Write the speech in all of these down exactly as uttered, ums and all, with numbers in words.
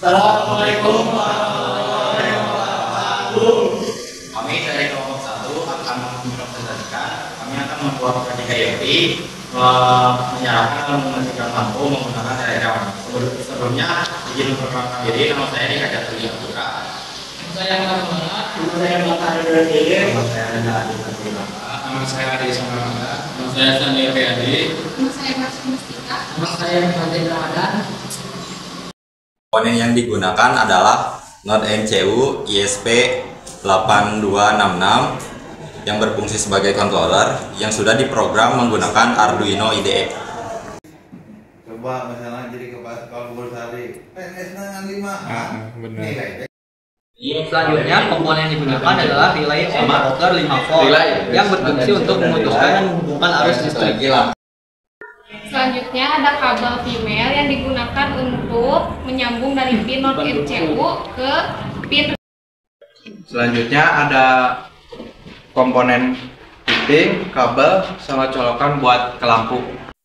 Assalamualaikum warahmatullahi wabarakatuh. Kami dari kelompok satu akan mempresentasikan. Kami akan membuat ketika Yoti menyarankan mematikan lampu menggunakan telegram. Sebelumnya izin memperkenalkan diri. Nama saya Dika Jatuh Putra. Saya Kamala. Nama saya Bapak Ridwan Diri. Nama saya Anda Adi Satria. Nama saya Adi Samara. Nama saya Sandi Riyadi. Nama saya Mas Mustika. Nama saya Fatin Ramadan. Komponen yang digunakan adalah Node M C U I S P delapan dua enam enam yang berfungsi sebagai controller yang sudah diprogram menggunakan Arduino I D E. Coba misalnya jadi kepala sekolah Bursari P N S dengan lima. Ah, benar. Selanjutnya komponen yang digunakan adalah relay overclocker lima volt yang berfungsi untuk memutuskan dan menghubungkan arus listrik. Selanjutnya ada kabel female yang digunakan untuk menyambung dari pin Node M C U ke pin. Selanjutnya ada komponen fitting, kabel, sama colokan buat ke lampu.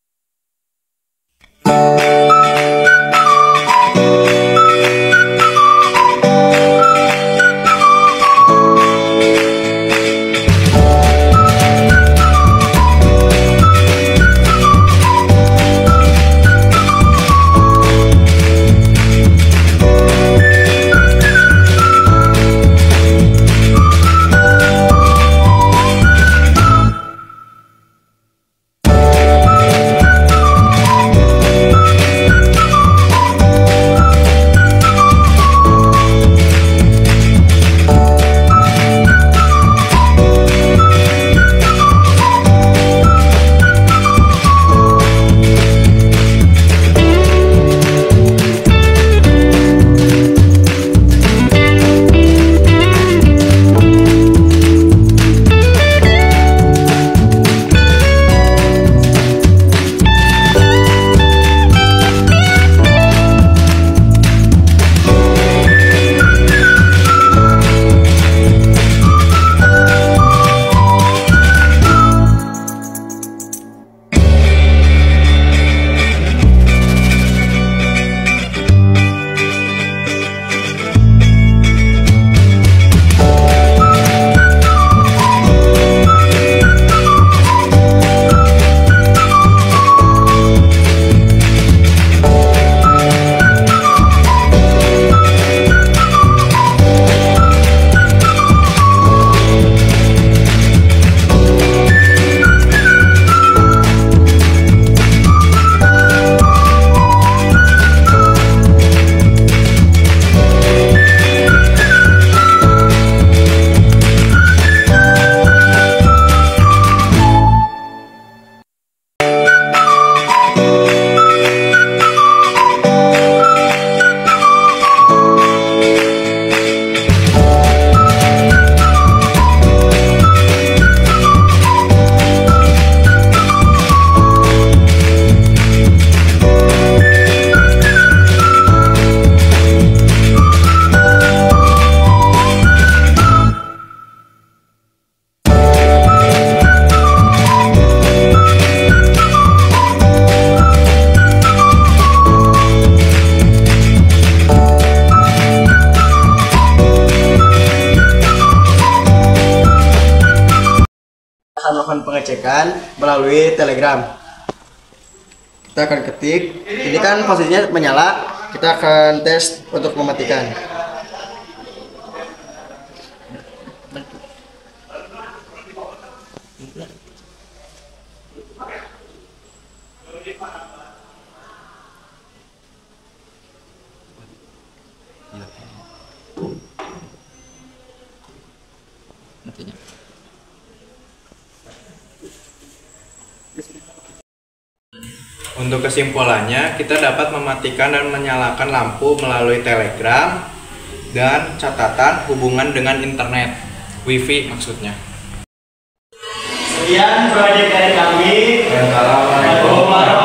Melakukan pengecekan melalui Telegram. Kita akan ketik, ini kan posisinya menyala, kita akan tes untuk mematikan. Untuk kesimpulannya, kita dapat mematikan dan menyalakan lampu melalui Telegram dan catatan hubungan dengan internet, Wi-Fi maksudnya. Sekian proyek dari kami. Assalamualaikum warahmatullahi wabarakatuh.